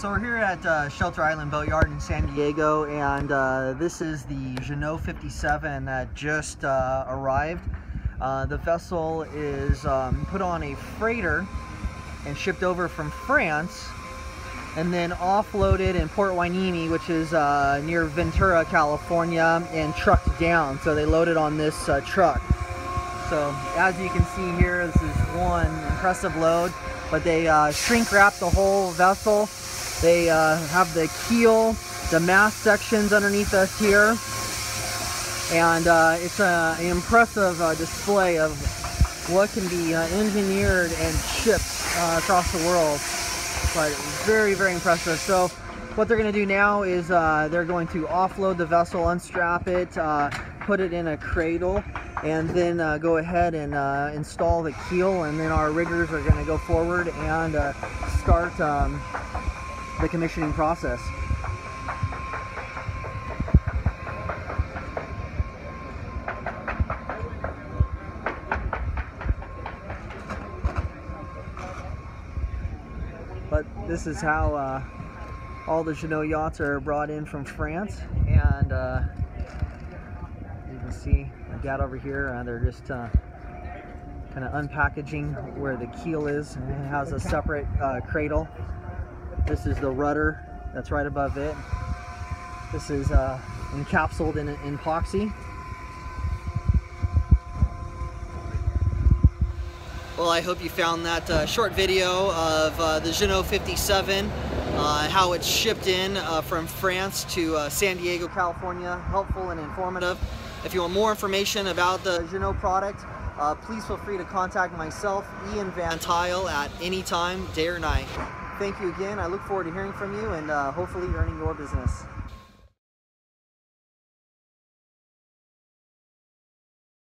So we're here at Shelter Island Boatyard in San Diego, and this is the Jeanneau 57 that just arrived. The vessel is put on a freighter and shipped over from France, and then offloaded in Port Hueneme, which is near Ventura, California, and trucked down. So they loaded on this truck. So as you can see here, this is one impressive load, but they shrink wrap the whole vessel. They have the keel, the mast sections underneath us here, and it's an impressive display of what can be engineered and shipped across the world. But very, very impressive. So what they're going to do now is they're going to offload the vessel, unstrap it, put it in a cradle, and then go ahead and install the keel, and then our riggers are going to go forward and start the commissioning process. But this is how all the Jeanneau yachts are brought in from France, and you can see my dad over here, they're just kind of unpackaging where the keel is, and it has a separate cradle. This is the rudder that's right above it. This is encapsulated in epoxy. Well, I hope you found that short video of the Jeanneau 57, how it's shipped in from France to San Diego, California, helpful and informative. If you want more information about the Jeanneau product, please feel free to contact myself, Ian Van Tuyl, at any time, day or night. Thank you again. I look forward to hearing from you and hopefully earning your business.